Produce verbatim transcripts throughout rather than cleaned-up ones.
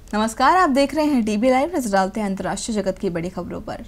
नमस्कार, आप देख रहे हैं टीबी लाइव। नजर डालते हैं अंतर्राष्ट्रीय जगत की बड़ी खबरों पर।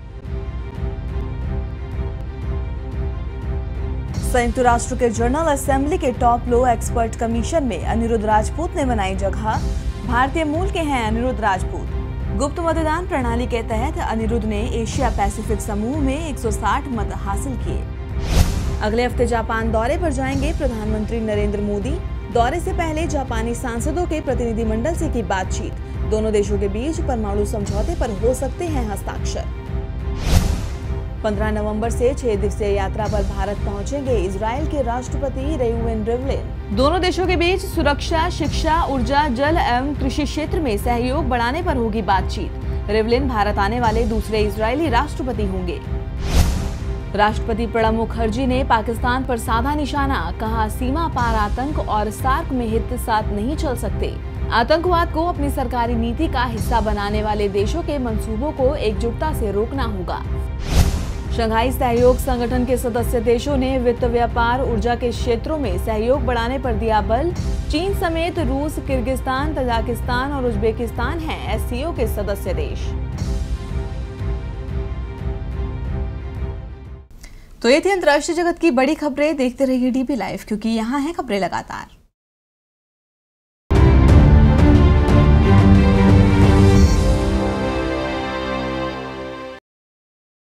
संयुक्त राष्ट्र के जनरल असेंबली के टॉप लॉ एक्सपर्ट कमीशन में अनिरुद्ध राजपूत ने बनाई जगह। भारतीय मूल के हैं अनिरुद्ध राजपूत। गुप्त मतदान प्रणाली के तहत अनिरुद्ध ने एशिया पैसिफिक समूह में एक सौ साठ मत हासिल किए। अगले हफ्ते जापान दौरे पर जाएंगे प्रधानमंत्री नरेंद्र मोदी। दौरे से पहले जापानी सांसदों के प्रतिनिधिमंडल से की बातचीत। दोनों देशों के बीच परमाणु समझौते पर हो सकते हैं हस्ताक्षर। पंद्रह नवंबर से छह दिवसीय यात्रा पर भारत पहुंचेंगे इजराइल के राष्ट्रपति रेउवेन रिवलिन। दोनों देशों के बीच सुरक्षा, शिक्षा, ऊर्जा, जल एवं कृषि क्षेत्र में सहयोग बढ़ाने पर होगी बातचीत। रिवलिन भारत आने वाले दूसरे इजरायली राष्ट्रपति होंगे। राष्ट्रपति प्रणब मुखर्जी ने पाकिस्तान पर साधा निशाना। कहा, सीमा पार आतंक और सार्क में हित साथ नहीं चल सकते। आतंकवाद को अपनी सरकारी नीति का हिस्सा बनाने वाले देशों के मंसूबों को एकजुटता से रोकना होगा। शंघाई सहयोग संगठन के सदस्य देशों ने वित्त, व्यापार, ऊर्जा के क्षेत्रों में सहयोग बढ़ाने पर दिया बल। चीन समेत रूस, किर्गिस्तान, तजाकिस्तान और उज्बेकिस्तान हैं एससीओ के सदस्य देश। तो ये थी अंतर्राष्ट्रीय जगत की बड़ी खबरें। देखते रहिए टीबी लाइव, क्योंकि यहाँ है खबरें लगातार।